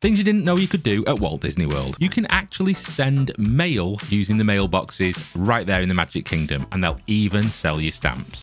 Things you didn't know you could do at Walt Disney World. You can actually send mail using the mailboxes right there in the Magic Kingdom, and they'll even sell you stamps.